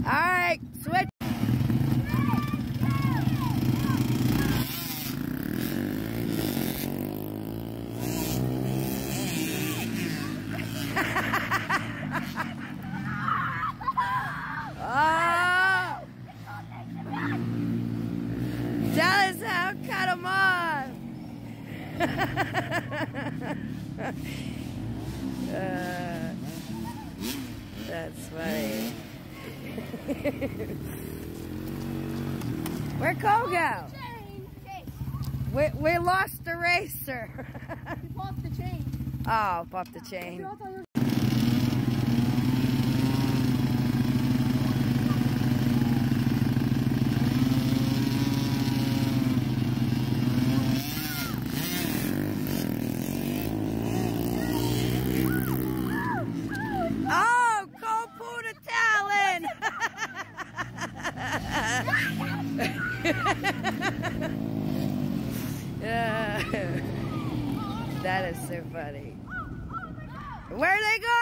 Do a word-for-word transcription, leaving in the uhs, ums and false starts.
right, switch. Oh! Tell us how, cut him off. uh, that's funny. Where'd Cole go? We, we lost the racer. He popped the chain. Oh, popped the chain. Oh, Cole pulled a talon. Yeah. That is so funny. Where are they going?